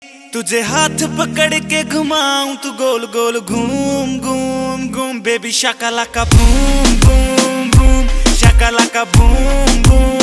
तुझे हाथ पकड़ के घुमाऊं तू गोल गोल घूम घूम घूम बेबी शाकालाका बूम बूम बूम शाकालाका बूम बूम